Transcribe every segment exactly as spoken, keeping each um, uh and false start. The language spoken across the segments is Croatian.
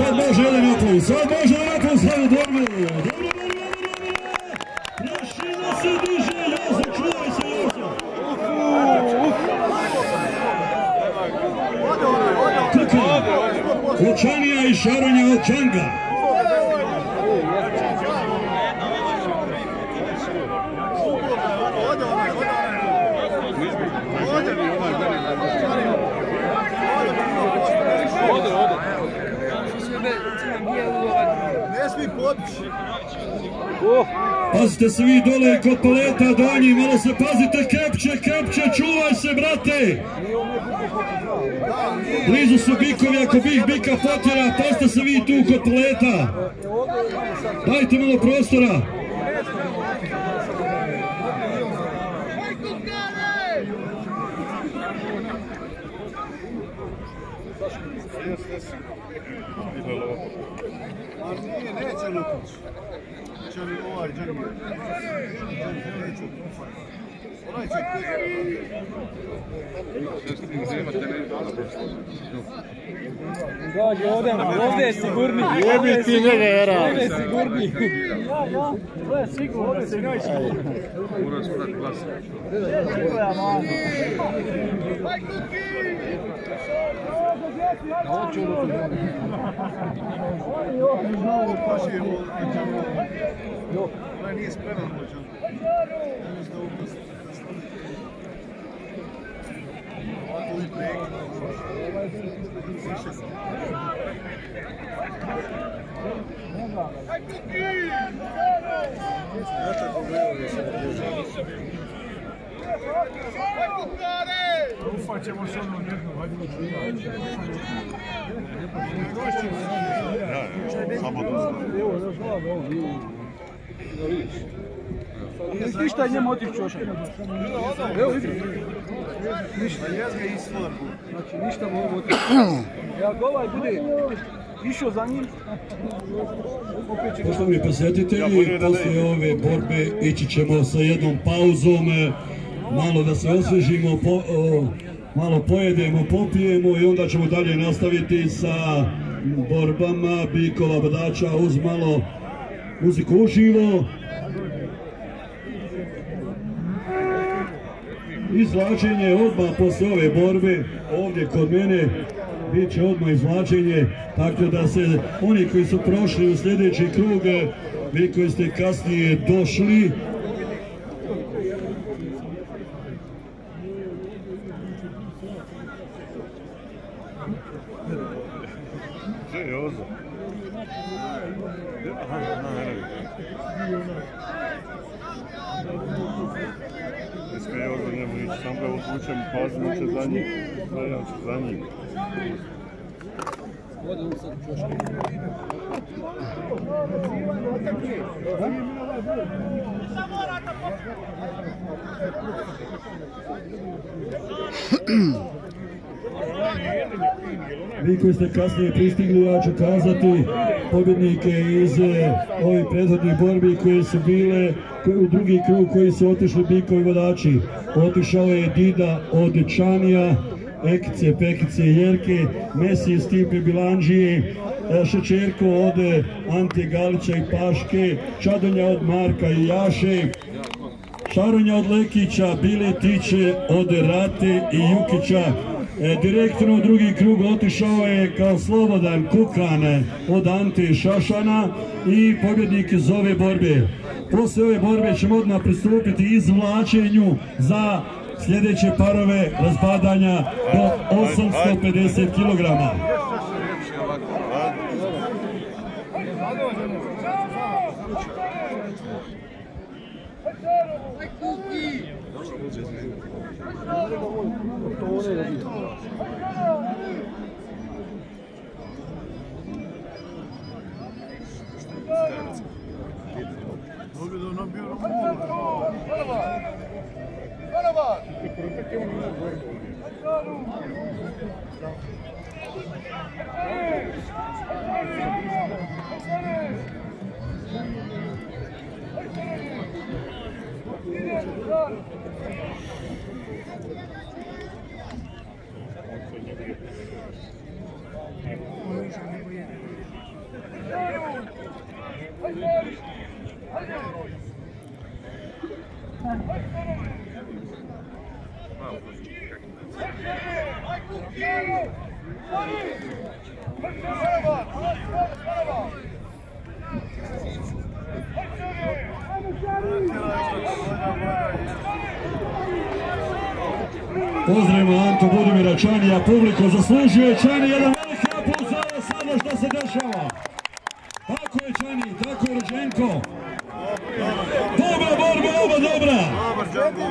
sad može jedan aplauz, sad može jedan aplauz za ovu borbu. Dobro, dobro, dobro, dobro. Prašina se diže, Jozo, čuvaj se, Jozo. Kukan, Lučanija i Šaronja od Čanga. Pazite se vi dole kod paleta donji, malo se pazite, Kepče, Kepče, čuvaj se, brate! Blizu su bikovi, ako bih bika potjera, pazite se vi tu kod paleta! Dajte malo prostora! Nije, neće Lukić. Će li ovaj džangi? Onaj će Gađe, ovdje je sigurni. Jebi ti njega, Era. Ovdje je sigurni. Ja, ja, to je sigurno, ovdje si najsigurni. Moraš prati glas. Onaj nije spreman po džangu. Ovako uvijek prekid. Ja tako gledam više. Ufat ćemo se ono jedno, vajdemo čuvaći. Samo dosta. Ništa njemu otiš čošak. Evo vidi. Ništa, jaz ga izsvorbu. Znači ništa mogu otići. Ako ovaj bude išao za njim, opet će... Poštovani posjetitelji, poslije ove borbe ići ćemo sa jednom pauzom, malo da se osvežimo, po, o, malo pojedemo, popijemo i onda ćemo dalje nastaviti sa borbama bikova bodača uz malo muziku uživo. Izvlačenje odmah poslije ove borbe, ovdje kod mene bit će odmah izvlačenje, tako da se oni koji su prošli u sljedeći krug, vi koji ste kasnije došli, Sam ga odvučem, pazim će za njih, ja ću za njih. Vi koji ste kasnije pristigli, ja ću kazati pobjednike iz ovih prethodnih borbi koje su bile u drugi krug, koji su otišli bikovi vodači. Otišao je Dida od Čanija, Ekice, Pekice, Jerke, Mesije, Stipe, Bilanđije, Šećerko od Ante Galića i Paške, Čadonja od Marka i Jaše, Šaronja od Lekića, Biletiće od Rate i Jukića. E, direktno u drugi krug otišao je kao slobodan Kukan od Ante Šašana i pobjednik iz ove borbe. Poslije ove borbe ćemo odmah pristupiti izvlačenju za sljedeće parove razbadanja do osamsto pedeset kilograma. Pozdravimo Antu Budimira Čanija, publiku zaslužuje Čani, jedan veliki aplauz za ovo sada što se dešava. Tako je Čani, tako je Rođenko. Dobra borba, oba dobra. Dobar Džango.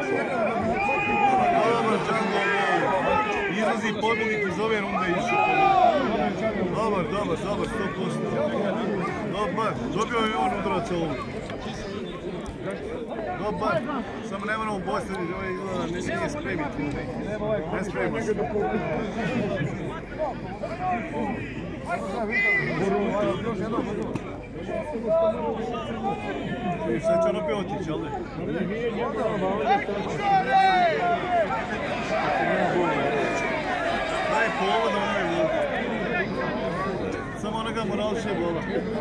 Dobar Džango. Izlazi pobjednik iz ove runde išao. Dobar, dobar, dobar, sto posto. Dobar, dobio je on udarac ovu. Dobar, samo ne moramo postaviti, ovaj izgleda ne smije spremiti. Ne sprema se. Sad će ono pe otići, ali ne? Daj povod, ono je vod. Samo onoga moralše bola.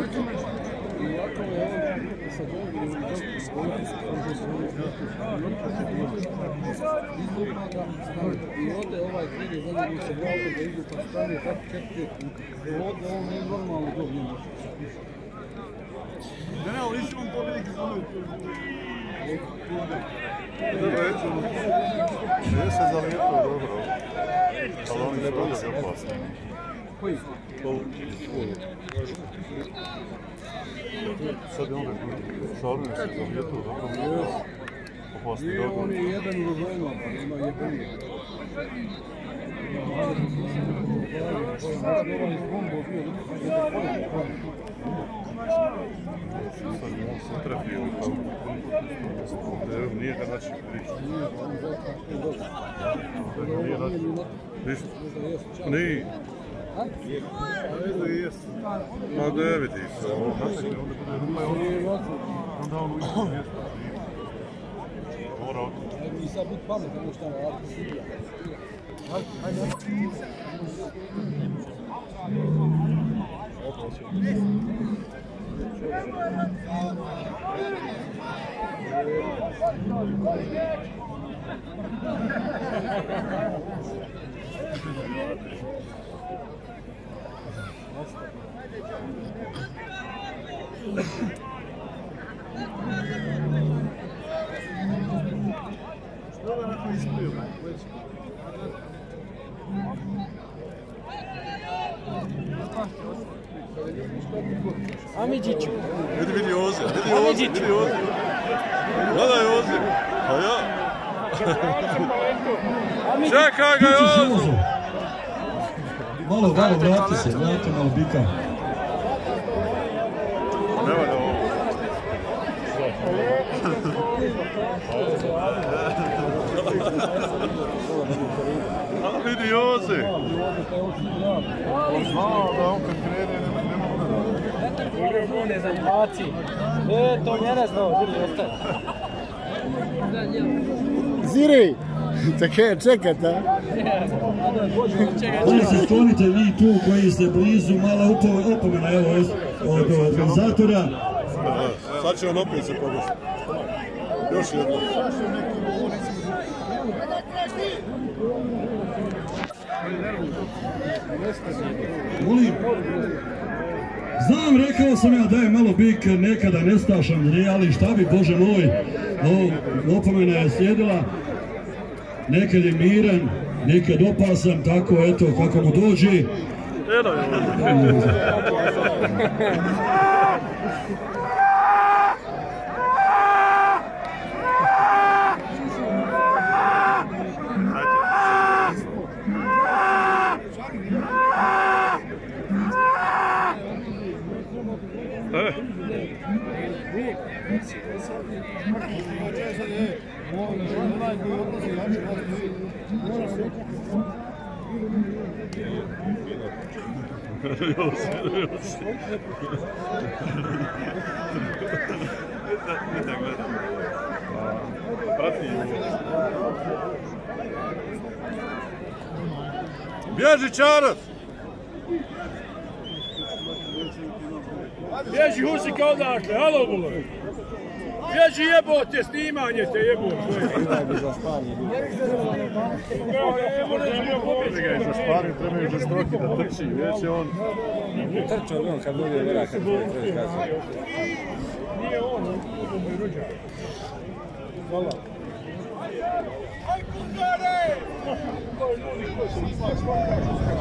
I ovdje ovaj kredi zadnji se vrlo da idu pa stane tako četiri. Ovdje ovo nije normalno dobro. Ne, ne, ali isti vam pobjednik iz ono. Dobro, eto. Je se zalijetao dobro. Ali oni ne bude opasni. Koji? Sad je on Šaronja se zalijetao dobro. Opasni dobro. On je jedan u vojnom, pa ima jebeni. Sad je ovaj iz bombo bio. Sad je on se trefio. Nije ga način priča. Nije način. Ništa. Nije. Ma ne vidi se. Onda on uđe mjesto. Mora otići. I sad bit pametan što je ovako Sibija. Amidžiću. Vidi, vidi Oze, vidi Oze, vidi Oze. Gledaj Oze, a ja. Čekaj ga Ozu. Malo, malo, vrati se, vrati malo bika. Nema da ovo. A vidi Oze. On zna da on kad krene nema udara. On je za njaci. E, to njene znao, vidi, ostaje. Ziri! Čekaj, čekajte, a? Ovdje se sklonite vi tu koji ste blizu, mala opomena evo od organizatora. Sad će on opet se pobošiti. Još jedno. Molim, znam, rekao sam ja da je malo bik nekada nestašan, ali šta bi, Bože moj, opomena je slijedila, nekad je miran, nekad opasan, tako eto kako mu dođe. Bježi Čarac! Bježi Husika odakle, alo bolo! Bježi jebote, snimanje te jebote. Koga je za sparing, trebaju žestoki da trči, već je on... Trčao on kad bude vera, kad bude trči gazi. Nije on, on je moj rođak. Hvala. Aj Kukane! To je ljudi koji se ima svaka.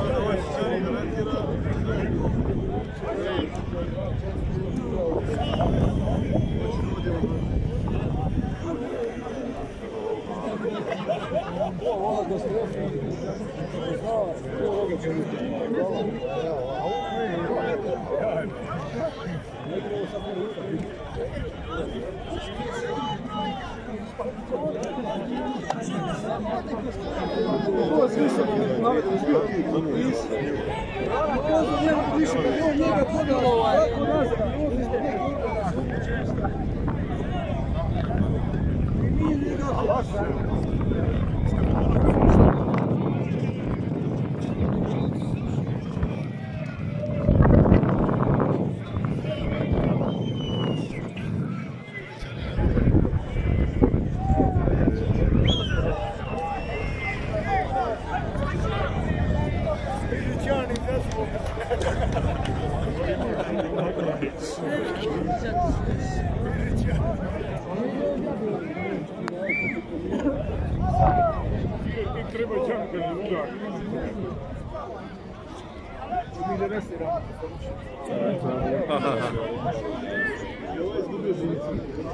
Treba čanka na udar. Mi da nesiramo. Ovo je izgubio žinicu.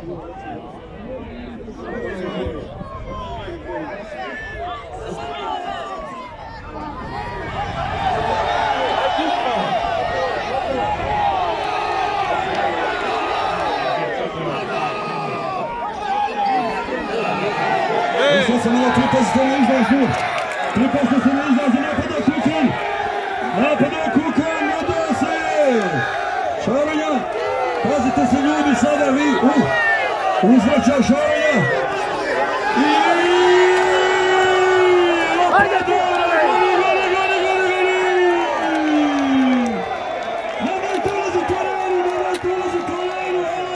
Sad se malo pripazite na izlazu. Pripazite se na izlazu, napada Kukan. Napada Kukan, nada se. Šaronja. Pazite se ljudi sada vi. Uh, uzvraća Šaronja. I